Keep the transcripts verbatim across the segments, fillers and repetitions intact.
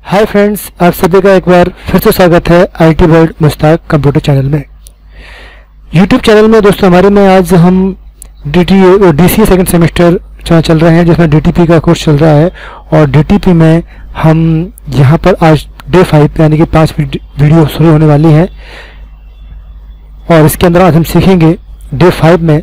Hi friends, आप सभी का एक बार फिर से स्वागत है I T world Mushtaq computer channel में। यूट्यूब चैनल में दोस्तों हमारे में आज हम D T D C A second semester चल रहे हैं, जिसमें डी टी पी का कोर्स चल रहा है। और डी टी पी में हम यहाँ पर आज डे फाइव यानी कि पाँच वीडियो शुरू होने वाली है। और इसके अंदर आज हम सीखेंगे डे फाइव में,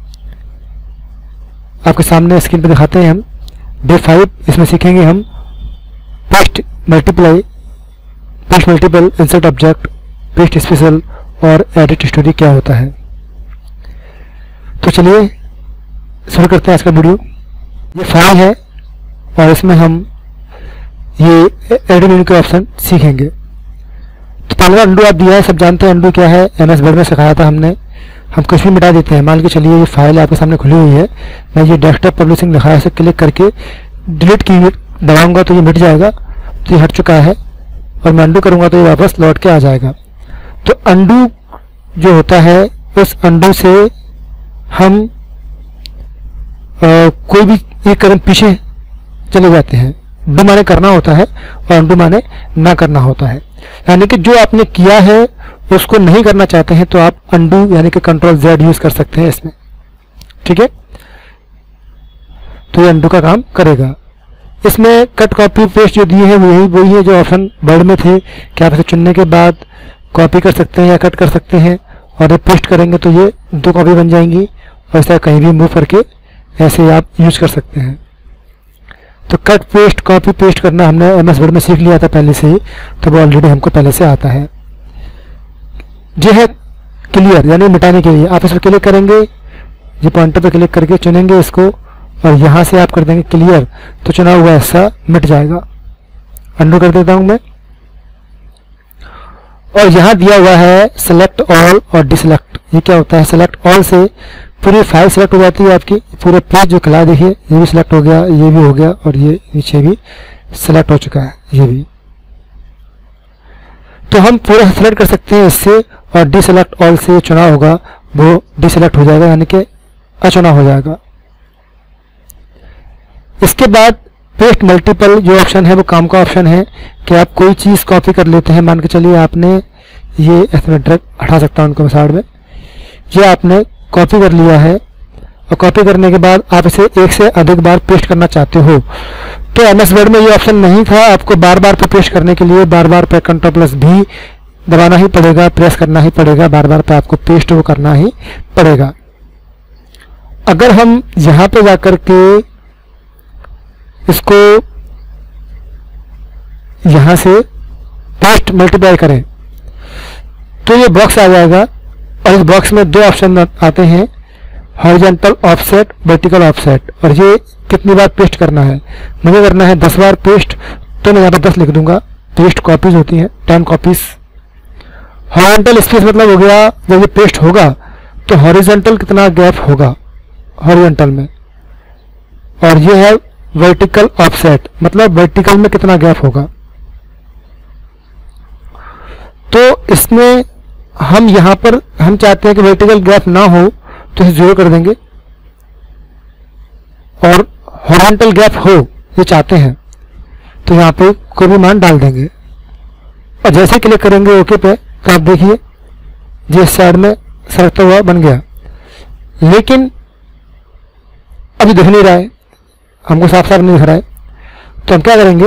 आपके सामने स्क्रीन पर दिखाते हैं हम डे फाइव। इसमें सीखेंगे हम paste multiply, paste multiple, insert object, paste special और एडिट स्टोरी क्या होता है। तो चलिए शुरू करते हैं आज का वीडियो। ये फाइल है और इसमें हम ये एडिट मेन्यू के ऑप्शन सीखेंगे। तो पहले अंडू आप दिया है, सब जानते हैं अंडू क्या है, एम एस वर्ड में सिखाया था हमने। हम कुछ भी मिटा देते हैं। मान के चलिए ये फाइल आपके सामने खुली हुई है, मैं ये डेस्कटॉप पब्लिशिंग लिखा है, इसे क्लिक करके डिलीट की दबाऊंगा तो ये मिट जाएगा। तो ये हट चुका है और मैं अंडू करूंगा तो ये वापस लौट के आ जाएगा। तो अंडू जो होता है, उस अंडू से हम आ, कोई भी एक कदम पीछे चले जाते हैं। डू माने करना होता है और अंडू माने ना करना होता है। यानी कि जो आपने किया है उसको नहीं करना चाहते हैं तो आप अंडू यानी कि कंट्रोल जेड यूज कर सकते हैं इसमें। ठीक है, तो ये अंडू का काम करेगा। इसमें कट कॉपी पेस्ट जो दिए हैं वो यही वही है जो ऑप्शन वर्ड में थे कि आप इसे चुनने के बाद कॉपी कर सकते हैं या कट कर सकते हैं। और जब पेस्ट करेंगे तो ये दो कॉपी बन जाएंगी और इसे कहीं भी मूव करके ऐसे आप यूज कर सकते हैं। तो कट पेस्ट कॉपी पेस्ट करना हमने एम एस वर्ड में सीख लिया था पहले से ही, तो वो ऑलरेडी हमको पहले से आता है। ये है क्लियर यानी मिटाने के लिए। आप इस पर क्लिक करेंगे, ये पॉइंटर पर क्लिक करके चुनेंगे इसको और यहाँ से आप कर देंगे क्लियर, तो चुना हुआ ऐसा मिट जाएगा। अंडू कर देता हूं मैं। और यहाँ दिया हुआ है सेलेक्ट ऑल और डिसलेक्ट। ये क्या होता है? सेलेक्ट ऑल से पूरी फाइल सेलेक्ट हो जाती है आपकी, पूरे पेज जो खिला देखिए ये भी सिलेक्ट हो गया, ये भी हो गया और ये नीचे भी सिलेक्ट हो चुका है, ये भी। तो हम पूरा सेलेक्ट कर सकते हैं इससे। और डिसलेक्ट ऑल से चुना होगा वो डिसलेक्ट हो जाएगा यानी कि अचुना हो जाएगा। इसके बाद पेस्ट मल्टीपल जो ऑप्शन है वो काम का ऑप्शन है कि आप कोई चीज़ कॉपी कर लेते हैं। मान के चलिए आपने ये इसमें ड्रैग हटा सकता हूं उनको साइड में। ये आपने कॉपी कर लिया है और कॉपी करने के बाद आप इसे एक से अधिक बार पेस्ट करना चाहते हो तो एम एस वर्ड में ये ऑप्शन नहीं था। आपको बार बार पे पेस्ट करने के लिए बार बार पे कंट्रोल प्लस भी दबाना ही पड़ेगा, प्रेस करना ही पड़ेगा, बार बार पे आपको पेस्ट वो करना ही पड़ेगा। अगर हम यहाँ पे जाकर के इसको यहां से पेस्ट मल्टीप्लाई करें तो ये बॉक्स आ जाएगा और इस बॉक्स में दो ऑप्शन आते हैं, हॉरिजॉन्टल ऑफसेट, वर्टिकल ऑफसेट। और ये कितनी बार पेस्ट करना है? मुझे करना है दस बार पेस्ट, तो मैं यहाँ पर दस लिख दूंगा। पेस्ट कॉपीज होती हैं टेन कॉपीज। हॉरिजॉन्टल स्पेस मतलब हो गया जब ये पेस्ट होगा तो हॉरिजॉन्टल कितना गैप होगा हॉरिजॉन्टल में। और ये है वर्टिकल ऑफसेट मतलब वर्टिकल में कितना गैप होगा। तो इसमें हम यहां पर हम चाहते हैं कि वर्टिकल गैप ना हो तो इसे जीरो कर देंगे और हॉरिजॉन्टल गैप हो ये चाहते हैं तो यहां पे कोई भी मान डाल देंगे। और जैसे क्लिक करेंगे ओके पे तो आप देखिए जिस साइड में सरकता हुआ बन गया, लेकिन अभी दिख नहीं रहा है, हमको साफ साफ नहीं दिख रहा है। तो हम क्या करेंगे,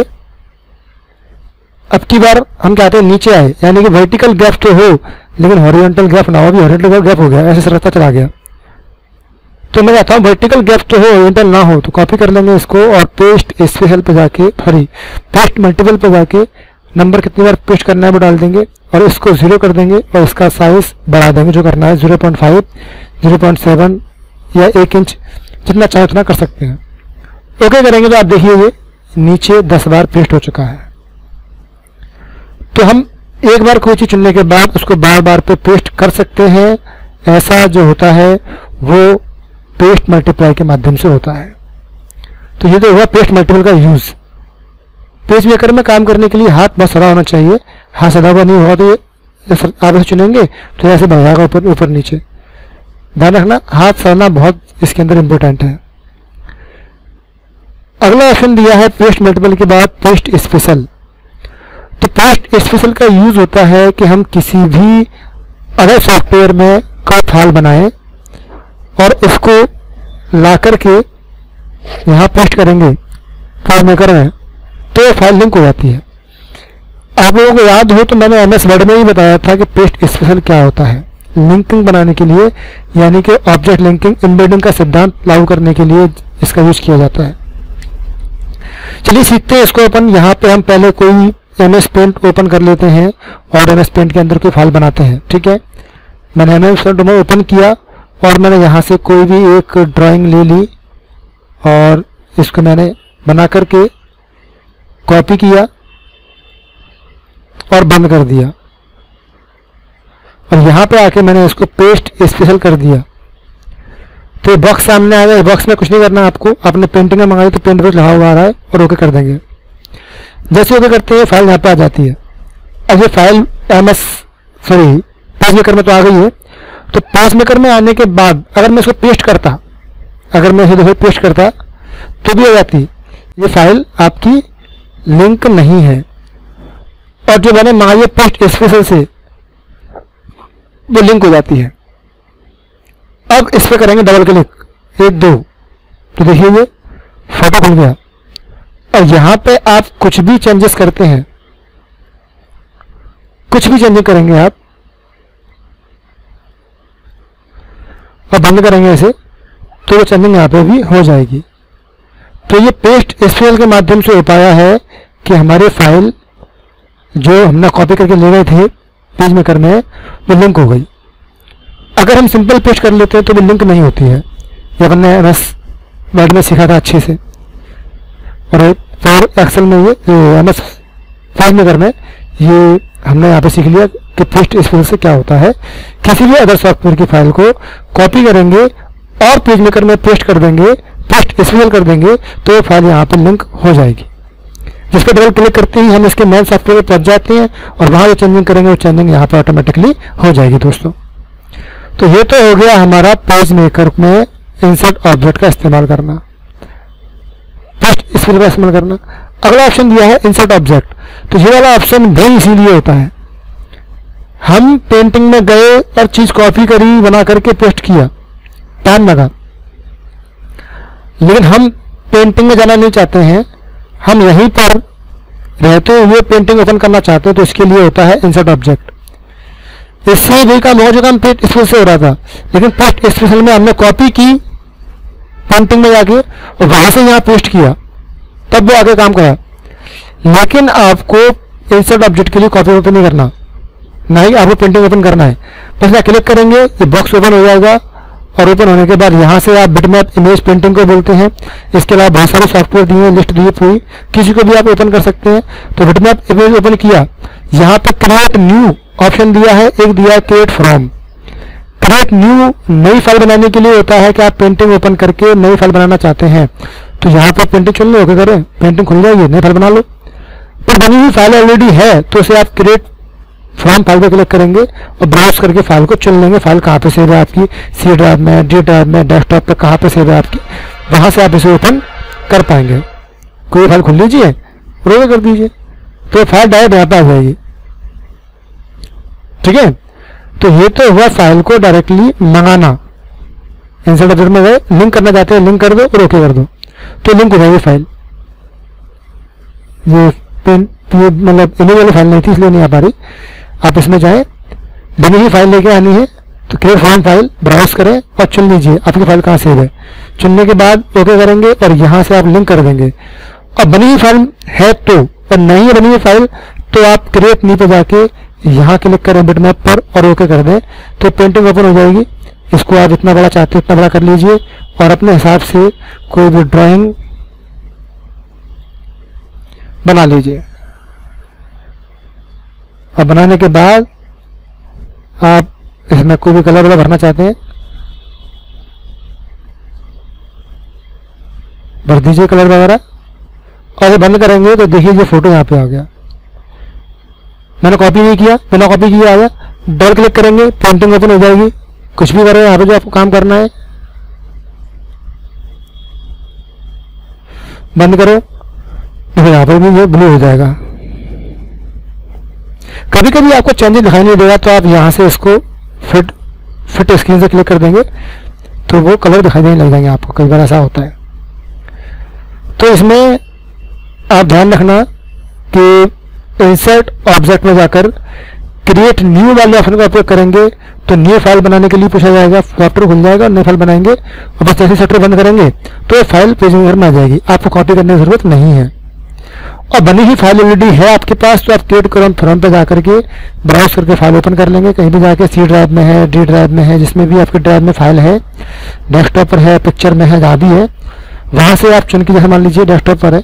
अब की बार हम चाहते हैं नीचे आए यानी कि वर्टिकल गैप तो हो लेकिन हॉरिजॉन्टल गैप ना हो। अभी हॉरिजॉन्टल गैप हो गया, ऐसे सरकता चला गया। तो मैं चाहता हूँ वर्टिकल गैप तो हो, हॉरिजॉन्टल ना हो। तो कॉपी कर लेंगे इसको और पेस्ट स्पेशल पे जाके सॉरी पेस्ट मल्टीपल पे जाके नंबर कितनी बार पेस्ट करना है वो डाल देंगे और इसको जीरो कर देंगे और इसका साइज बढ़ा देंगे जो करना है zero point five, zero point seven या एक इंच, जितना चाहे उतना कर सकते हैं। ओके करेंगे तो आप देखिए ये नीचे दस बार पेस्ट हो चुका है। तो हम एक बार कोई चीज चुनने के बाद उसको बार बार पे पेस्ट कर सकते हैं। ऐसा जो होता है वो पेस्ट मल्टीप्लाई के माध्यम से होता है। तो ये तो हुआ पेस्ट मल्टीपल का यूज। पेज मेकर में काम करने के लिए हाथ बहुत सदा होना चाहिए। हाथ सदा हुआ नहीं होगा तो ये आप ऐसे चुनेंगे तो ऐसे बढ़ जाएगा ऊपर ऊपर नीचे। ध्यान रखना हाथ सड़ना बहुत इसके अंदर इंपॉर्टेंट है। अगला ऑप्शन दिया है पेस्ट मल्टीपल के बाद पेस्ट स्पेशल। पेस्ट स्पेशल का यूज होता है कि हम किसी भी अदर सॉफ्टवेयर में कोई फाइल बनाएं और इसको ला करके यहाँ पेस्ट करेंगे फाइल मेकर में, तो फाइल लिंक हो जाती है। आप लोगों को याद हो तो मैंने एम एस वर्ड में ही बताया था कि पेस्ट स्पेशल क्या होता है। लिंकिंग बनाने के लिए, यानी कि ऑब्जेक्ट लिंकिंग एम्बेडिंग का सिद्धांत लागू करने के लिए इसका यूज किया जाता है। चलिए सीखते हैं इसको अपन। यहाँ पे हम पहले कोई एम एस पेंट ओपन कर लेते हैं और एम एस पेंट के अंदर कोई फाइल बनाते हैं। ठीक है, मैंने एम एस पेंट ओपन किया और मैंने यहाँ से कोई भी एक ड्राइंग ले ली और इसको मैंने बना करके कॉपी किया और बंद कर दिया, और यहाँ पे आके मैंने इसको पेस्ट स्पेशल कर दिया। तो ये बॉक्स सामने आ गया। बॉक्स में कुछ नहीं करना है आपको, आपने पेंटिंग में मंगाई तो पेंट ब्रश लगा हुआ आ रहा है और ओके कर देंगे। जैसे ओके करते हैं फाइल यहाँ पे आ जाती है। अब ये file M S sorry page maker में तो आ गई है। तो पेज मेकर में आने के बाद अगर मैं इसको पेस्ट करता, अगर मैं इसे देखो पेस्ट करता तो भी आ जाती। ये फाइल आपकी लिंक नहीं है, और जो मैंने मंगाई है पेस्ट स्पेशल से वो लिंक हो जाती है। अब इस पर करेंगे डबल क्लिक, एक दो, तो देखिए ये फोटो खुल गया। और यहां पे आप कुछ भी चेंजेस करते हैं, कुछ भी चेंजेस करेंगे आप और बंद करेंगे ऐसे, तो वो चेंजिंग यहाँ पे भी हो जाएगी। तो ये पेस्ट स्पेशल के माध्यम से हो पाया है कि हमारे फाइल जो हमने कॉपी करके ले गए थे पेज मेकर में वो लिंक हो गई। अगर हम सिंपल पेस्ट कर लेते हैं तो वो लिंक नहीं होती है। ये अपन ने बस वर्ड में सीखा था अच्छे से, और फिर एक्सेल में ये एम एस पेज मेकर में ये हमने यहाँ पे सीख लिया कि पेस्ट स्पेशल से क्या होता है। किसी भी अदर सॉफ्टवेयर की फाइल को कॉपी करेंगे और पेज मेकर में पेस्ट कर देंगे, पेस्ट स्पेशल कर देंगे, तो ये फाइल यहाँ पे लिंक हो जाएगी। जिस पर डबल क्लिक करते ही हम इसके मेन सॉफ्टवेयर पर पहुंच जाते हैं और वहां जो चेंजिंग करेंगे वो चेंजिंग यहाँ पर ऑटोमेटिकली हो जाएगी दोस्तों। तो ये तो हो गया हमारा पेज मेकर में इंसर्ट ऑब्जेक्ट का इस्तेमाल करना, पेस्ट स्पेशल का इस्तेमाल करना। अगला ऑप्शन दिया है इंसर्ट ऑब्जेक्ट। तो ये वाला ऑप्शन भी इसीलिए होता है, हम पेंटिंग में गए और चीज कॉपी करी, बना करके पेस्ट किया, टाइम लगा, लेकिन हम पेंटिंग में जाना नहीं चाहते हैं, हम यहीं पर रहते हुए पेंटिंग ओपन करना चाहते हैं। तो इसके लिए होता है इंसर्ट ऑब्जेक्ट। इससे वही काम हो जो काम पेस्ट स्पेशल से हो रहा था, लेकिन पेस्ट स्पेशल में हमने कॉपी की पेंटिंग में जाके और वहां से यहाँ पेस्ट किया, तब वो आगे काम करा। लेकिन आपको इंसर्ट ऑब्जेक्ट के लिए कॉपी ओपन नहीं करना, ना ही आपको पेंटिंग ओपन करना है। बस यहाँ क्लिक करेंगे, ये बॉक्स ओपन हो जाएगा, और ओपन होने के बाद यहाँ से आप बिटमैप इमेज पेंटिंग को बोलते हैं। इसके अलावा बहुत सारे सॉफ्टवेयर दिए हैं, लिस्ट दी पूरी, किसी को भी आप ओपन कर सकते हैं। तो बिटमैप इमेज ओपन किया, यहाँ पे क्रिएट न्यू ऑप्शन दिया है, एक दिया है क्रिएट फ्रॉम। क्रिएट न्यू नई फाइल बनाने के लिए होता है कि आप पेंटिंग ओपन करके नई फाइल बनाना चाहते हैं। तो यहाँ पर पेंटिंग चुन लो, ओके करें, पेंटिंग खुल जाएगी, नई फाइल बना लो। पर बनी हुई फाइल ऑलरेडी है तो उसे आप क्रिएट फ्रॉम फाइल पर क्लिक करेंगे और ब्राउज करके फाइल को चुन लेंगे। फाइल कहाँ पे सेव है आपकी, सी ड्राइव में, डी ड्राइव में, डेस्कटॉप पे कहाँ पे सेव है आपकी, वहां से आप इसे ओपन कर पाएंगे। कोई फाइल खुल लीजिए और ओके कर दीजिए, तो फाइल डायरेक्ट यहाँ पे आ जाएगी। ठीक है, तो ये तो हुआ फाइल को डायरेक्टली मंगाना। इंसर्ट ऑब्जेक्ट में गए, लिंक करना चाहते हैं, लिंक कर दो और ओके कर दो, तो लिंक हो जाएगी फाइल। ये पेन मतलब इमेज वाली फाइल नहीं थी इसलिए नहीं आ पा रही। आप इसमें जाएं, बनी हुई फाइल लेके आनी है तो क्रिएट फ्रॉम फाइल ब्राउज करें और चुन लीजिए आपकी फाइल कहाँ सेव है। चुनने के बाद ओके करेंगे और यहाँ से आप लिंक कर देंगे। और बनी हुई फाइल है तो, और नहीं है बनी हुई फाइल तो आप क्रिएट न्यू पे जाके यहाँ क्लिक करें बिटमैप पर और ओके कर दें, तो पेंटिंग ओपन हो जाएगी। इसको आप जितना बड़ा चाहते हैं उतना बड़ा कर लीजिए और अपने हिसाब से कोई भी ड्राइंग बना लीजिए। और बनाने के बाद आप इसमें कोई भी कलर वगैरह भरना चाहते हैं भर दीजिए कलर वगैरह, और ये बंद करेंगे तो देखिए ये फोटो यहाँ पे आ गया। मैंने कॉपी नहीं किया, बिना कॉपी किया आ गया। डबल क्लिक करेंगे, पेंटिंग ओपन हो जाएगी। कुछ भी करें यहाँ पे जो आपको काम करना है, बंद करो तो यहाँ पर भी ये ब्लू हो जाएगा। कभी कभी आपको चेंजेस दिखाई नहीं देगा तो आप यहाँ से इसको फिट फिट स्क्रीन से क्लिक कर देंगे तो वो कलर दिखाई देने लग जाएंगे आपको, कई बार ऐसा होता है। तो इसमें आप ध्यान रखना कि इंसर्ट ऑब्जेक्ट में जाकर क्रिएट न्यू वाले ऑप्शन का उपयोग करेंगे तो न्यू फाइल बनाने के लिए पूछा जाएगा, सॉफ्टवेयर खुल जाएगा, नई फाइल बनाएंगे और बस जैसे सॉफ्टवेयर बंद करेंगे तो ये फाइल पेज मेकर में आ जाएगी, आपको कॉपी करने की जरूरत नहीं है। और बनी ही फाइल ऑलरेडी है आपके पास तो आप क्रिएट करो फ्रंट पे जाकर के ब्राउज करके फाइल ओपन कर लेंगे, कहीं भी जाके सी ड्राइव में है, डी ड्राइव में है, जिसमें भी आपके ड्राइव में फाइल है, डेस्कटॉप पर है, पिक्चर में है, जहाँ भी है वहां से आप चुन के, जैसे मान लीजिए डेस्कटॉप पर है,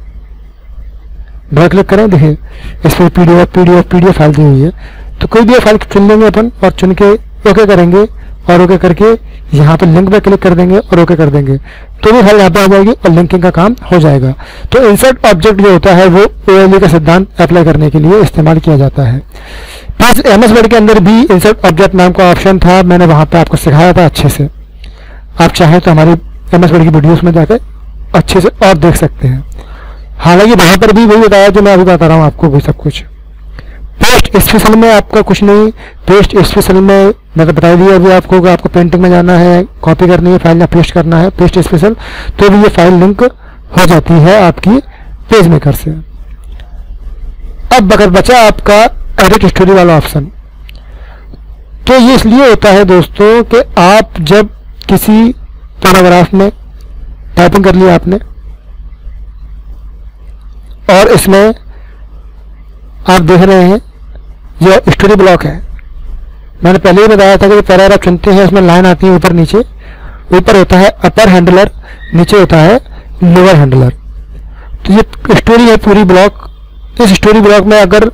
डबल क्लिक करें, देखिए इस पर पीडीएफ पीडीएफ पीडीएफ फाइल दी हुई है, तो कोई भी फाइल चुन लेंगे अपन और चुन के ओके करेंगे और ओके करके यहाँ पे लिंक पे क्लिक कर देंगे और ओके कर देंगे तो भी फाइल यहाँ पे आ जाएगी और लिंकिंग का काम हो जाएगा। तो इंसर्ट ऑब्जेक्ट जो होता है वो ओएलई का सिद्धांत अप्लाई करने के लिए इस्तेमाल किया जाता है। प्लस एम एस वर्ड के अंदर भी इंसर्ट ऑब्जेक्ट नाम का ऑप्शन था, मैंने वहाँ पे आपको सिखाया था अच्छे से, आप चाहें तो हमारी एम एस वर्ड की वीडियोस में जाकर अच्छे से और देख सकते हैं। हालांकि वहाँ पर भी वही बताया जो मैं अभी बता रहा हूँ आपको, वही सब कुछ। पेस्ट स्पेशल में आपका कुछ नहीं, पेस्ट स्पेशल में मैंने बता दिया अभी आपको, आपको पेंटिंग में जाना है, कॉपी करनी है फाइल या पेस्ट करना है पेस्ट स्पेशल, तो भी ये फाइल लिंक हो जाती है आपकी पेज मेकर से। अब अगर बचा आपका एडिट स्टोरी वाला ऑप्शन, तो ये इसलिए होता है दोस्तों कि आप जब किसी पैराग्राफ में टाइपिंग कर लिया आपने और इसमें आप देख रहे हैं ये स्टोरी ब्लॉक है, मैंने पहले ही बताया था कि पैराग्राफ चुनते हैं इसमें लाइन आती है ऊपर नीचे, ऊपर होता है अपर हैंडलर, नीचे होता है लोअर हैंडलर। तो ये स्टोरी है पूरी ब्लॉक, इस स्टोरी ब्लॉक में अगर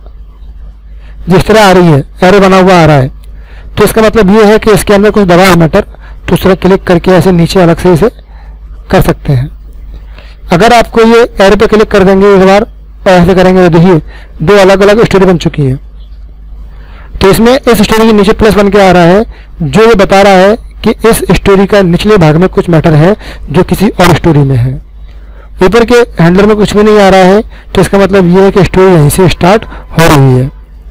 जिस तरह आ रही है एरो बना हुआ आ रहा है तो इसका मतलब ये है कि इसके अंदर कुछ दबा है मैटर, तो उस तरह क्लिक करके ऐसे नीचे अलग से इसे कर सकते हैं। अगर आपको ये एरो पे क्लिक कर देंगे एक बार और ऐसे करेंगे तो देखिए दो अलग अलग स्टोरी बन चुकी है। तो इसमें इस स्टोरी के नीचे प्लस बन के आ रहा है जो ये बता रहा है कि इस स्टोरी का निचले भाग में कुछ मैटर है जो किसी और स्टोरी में है, ऊपर के हैंडलर में कुछ भी नहीं आ रहा है, तो इसका मतलब ये है कि स्टोरी यहीं से स्टार्ट हो रही है।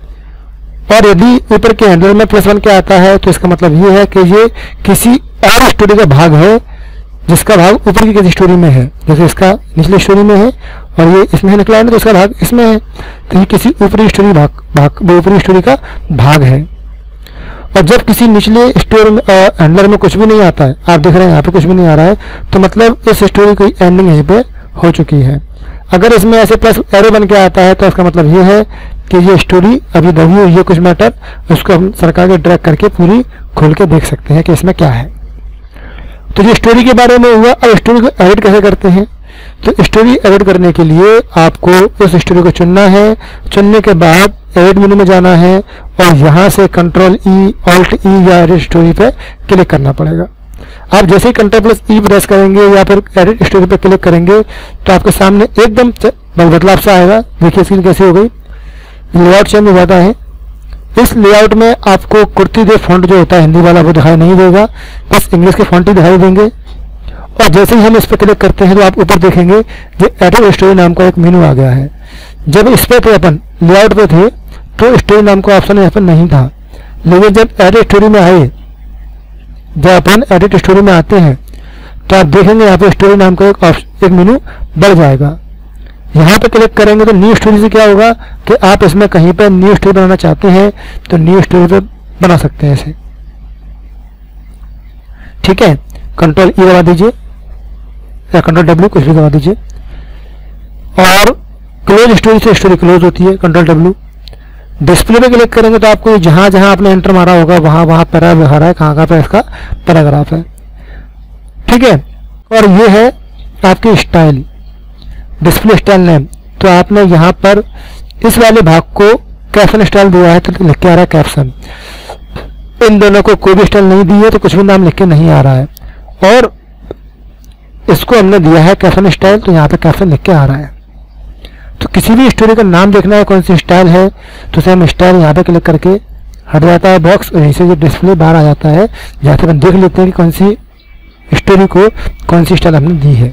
और यदि ऊपर के हैंडलर में प्लस बन के आता है तो इसका मतलब ये है कि ये किसी और स्टोरी का भाग है जिसका भाग ऊपर की किसी स्टोरी में है, जैसे इसका निचली स्टोरी में है और ये इसमें निकला है तो इसका भाग इसमें है, तो ये किसी ऊपरी स्टोरी भाग भाग ऊपरी स्टोरी का भाग है। और जब किसी निचले स्टोरी में हैंडलर में कुछ भी नहीं आता है, आप देख रहे हैं यहाँ पे कुछ भी नहीं आ रहा है, तो मतलब इस स्टोरी की एंडिंग यहीं पे हो चुकी है। अगर इसमें ऐसे प्लस एरो बन के आता है तो इसका मतलब ये है कि ये स्टोरी अभी दबी हुई है कुछ मैटर, उसको हम सरका के ड्रैग करके पूरी खोल के देख सकते हैं कि इसमें क्या है। तो ये स्टोरी के बारे में हुआ। अब स्टोरी को एडिट कैसे करते हैं, तो स्टोरी एडिट करने के लिए आपको उस स्टोरी को चुनना है, चुनने के बाद एडिट मेनू में जाना है और यहाँ से कंट्रोल ई ऑल्ट ई या एडिट स्टोरी पे क्लिक करना पड़ेगा। आप जैसे ही कंट्रोल प्लस ई प्रेस करेंगे या फिर एडिट स्टोरी पे क्लिक करेंगे तो आपके सामने एकदम बदलाव सा आएगा। देखिए स्क्रीन कैसी हो गई, लेआउट चेंज हो जाता है। इस लेआउट में आपको कुर्ती दे फॉन्ट जो होता है हिंदी वाला वो दिखाई नहीं देगा, बस इंग्लिश के फॉन्ट ही दिखाई देंगे। और जैसे ही हम इस पर क्लिक करते हैं तो आप ऊपर देखेंगे कि एडिट स्टोरी नाम का एक मेनू आ गया है। जब इस पे थे अपन लेआउट पे थे तो स्टोरी नाम का ऑप्शन यहाँ पर नहीं था, लेकिन जब एडिट स्टोरी में आए जब अपन एडिट स्टोरी में आते हैं तो आप देखेंगे यहाँ पे स्टोरी नाम का एक ऑप्शन एक मेनू बढ़ जाएगा। यहाँ पे क्लिक करेंगे तो न्यू स्टोरी से क्या होगा कि आप इसमें कहीं पर न्यू स्टोरी बनाना चाहते हैं तो न्यू स्टोरी पे बना सकते हैं इसे। ठीक है, कंट्रोल ई दबा दीजिए या कंट्रोल डब्ल्यू कुछ भी दबा दीजिए और क्लोज स्टोरी से स्टोरी क्लोज होती है, कंट्रोल डब्ल्यू। डिस्प्ले पे क्लिक करेंगे तो आपको जहां जहां आपने एंटर मारा होगा वहां वहां पैराग्राफ आ रहा है, कहां कहां पे इसका पैराग्राफ है। ठीक है, और ये है आपकी स्टाइल डिस्प्ले स्टाइल नेम। तो आपने यहाँ पर इस वाले भाग को कैप्शन स्टाइल दिया है तो लिख के आ रहा है कैप्शन। इन दोनों को कोई भी स्टाइल नहीं दी है तो कुछ भी नाम लिख के नहीं आ रहा है, और इसको हमने दिया है कैप्शन स्टाइल तो यहाँ पे कैप्शन लिख के आ रहा है। तो किसी भी स्टोरी का नाम देखना है कौन सी स्टाइल है तो उसे हम स्टाइल यहाँ पे क्लिक करके हट जाता है बॉक्स और यहीं से जो डिस्प्ले बाहर आ जाता है, जहाँ से हम देख लेते हैं कि कौन सी स्टोरी को कौन सी स्टाइल हमने दी है।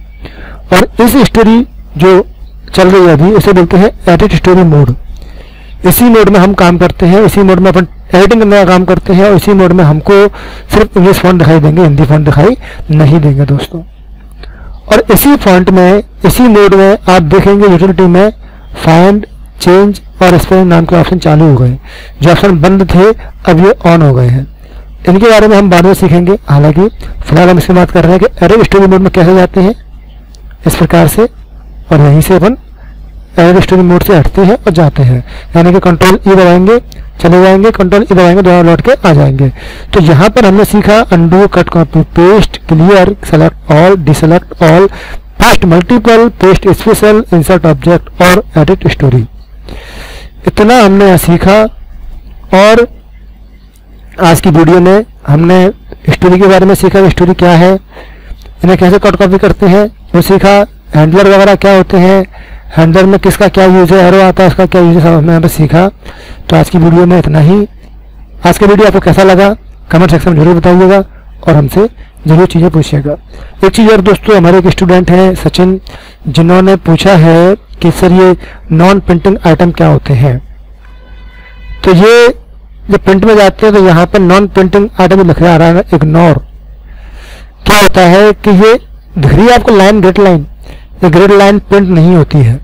और इस स्टोरी जो चल रही है अभी उसे बोलते हैं एडिट स्टोरी मोड। इसी मोड में हम काम करते हैं, इसी मोड में अपन एडिटिंग करने का काम करते हैं, और इसी मोड में हमको सिर्फ इंग्लिश फॉन्ट दिखाई देंगे, हिंदी फॉन्ट दिखाई नहीं देंगे दोस्तों। और इसी फॉन्ट में, इसी मोड में आप देखेंगे यूटिलिटी में फाइंड, चेंज और स्पेलिंग नाम के ऑप्शन चालू हो गए। जो ऑप्शन बंद थे अब ये ऑन हो गए हैं। इनके बारे में हम बाद में सीखेंगे। हालांकि फिलहाल हम इसकी बात कर रहे हैं कि एडिट स्टोरी मोड में कैसे जाते हैं, इस प्रकार से, और यहीं से अपन एडिट स्टोरी मोड से हटते हैं और जाते हैं। यानी कि कंट्रोल ई दबाएंगे चले जाएंगे, कंट्रोल ई दबाएंगे दोबारा लौट के आ जाएंगे। तो यहाँ पर हमने सीखा undo, cut, copy, paste, clear, select all, deselect all, paste multiple, paste special, insert object और एडिट स्टोरी। इतना हमने यहाँ सीखा। और आज की वीडियो में हमने स्टोरी के बारे में सीखा कि स्टोरी क्या है, इन्हें कैसे कट कॉपी करते हैं वो सीखा, हैंडलर वगैरह क्या होते हैं, हैंडलर में किसका क्या यूज है, एरो आता है उसका क्या यूज है, सब हमने यहाँ पर सीखा। तो आज की वीडियो में इतना ही। आज का वीडियो आपको कैसा लगा कमेंट सेक्शन में जरूर बताइएगा और हमसे जरूर चीज़ें पूछिएगा। एक चीज़ और दोस्तों, हमारे एक स्टूडेंट हैं सचिन, जिन्होंने पूछा है कि सर ये नॉन प्रिंटिंग आइटम क्या होते हैं। तो ये जब प्रिंट में जाते हैं तो यहाँ पर नॉन प्रिंटिंग आइटम लिखा आ रहा है इग्नोर। क्या होता है कि ये दिख रही है आपको लाइन, ग्रिड लाइन, ये ग्रिड लाइन प्रिंट नहीं होती है,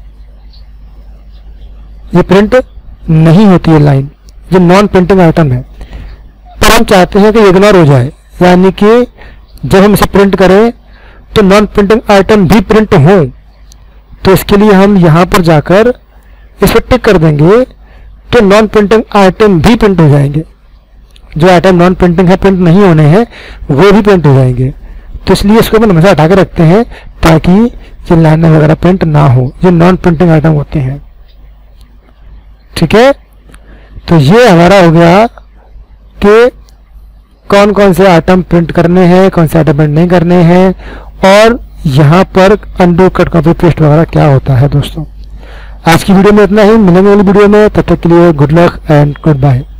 ये प्रिंट नहीं होती है लाइन, ये नॉन प्रिंटिंग आइटम है। पर हम चाहते हैं कि इग्नोर हो जाए, यानी कि जब हम इसे प्रिंट करें तो नॉन प्रिंटिंग आइटम भी प्रिंट हो। तो इसके लिए हम यहाँ पर जाकर इस पर टिक कर देंगे तो नॉन प्रिंटिंग आइटम भी प्रिंट हो जाएंगे। जो आइटम नॉन प्रिंटिंग है, प्रिंट नहीं होने हैं, वो भी प्रिंट हो जाएंगे। तो इसलिए इसको अपन हमेशा हटा के रखते हैं ताकि ये लाइनें वगैरह प्रिंट ना हो, ये नॉन प्रिंटिंग आइटम होते हैं। ठीक है, तो ये हमारा हो गया कि कौन कौन से आइटम प्रिंट करने हैं, कौन से आइटम प्रिंट नहीं करने हैं, और यहाँ पर अंडू, कट, कॉपी, पेस्ट वगैरह क्या होता है दोस्तों। आज की वीडियो में इतना ही, मिलेंगे अगली वीडियो में, तब तक के लिए good luck and good bye.